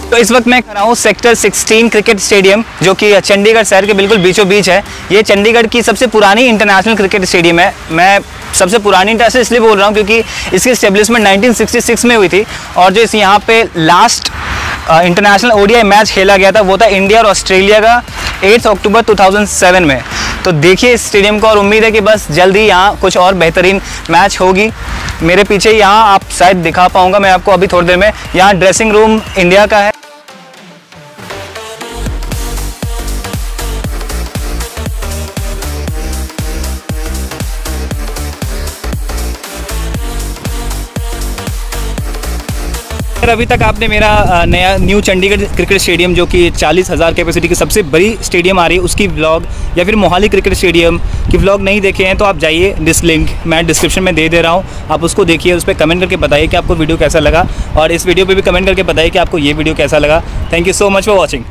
तो इस वक्त मैं खड़ा हूँ सेक्टर 16 क्रिकेट स्टेडियम, जो कि चंडीगढ़ शहर के बिल्कुल बीचों बीच है। ये चंडीगढ़ की सबसे पुरानी इंटरनेशनल क्रिकेट स्टेडियम है। मैं सबसे पुरानी इंटरनेशनल इसलिए बोल रहा हूँ क्योंकि इसकी एस्टेब्लिशमेंट 1966 में हुई थी, और जो इस यहाँ पे लास्ट इंटरनेशनल ओडीआई मैच खेला गया था वो था इंडिया और ऑस्ट्रेलिया का 8 अक्टूबर 2007 में। तो देखिए इस स्टेडियम को, और उम्मीद है कि बस जल्द ही यहाँ कुछ और बेहतरीन मैच होगी। मेरे पीछे यहाँ आप शायद दिखा पाऊँगा मैं आपको अभी थोड़ी देर में, यहाँ ड्रेसिंग रूम इंडिया का है। अभी तक आपने मेरा नया न्यू चंडीगढ़ क्रिकेट स्टेडियम, जो कि 40,000 कैपेसिटी की सबसे बड़ी स्टेडियम आ रही है, उसकी व्लॉग, या फिर मोहाली क्रिकेट स्टेडियम की व्लॉग नहीं देखे हैं तो आप जाइए, दिस लिंक मैं डिस्क्रिप्शन में दे रहा हूँ, आप उसको देखिए, उस पर कमेंट करके बताइए कि आपको वीडियो कैसा लगा, और इस वीडियो पे भी कमेंट करके बताइए कि आपको ये वीडियो कैसा लगा। Thank you so much for watching.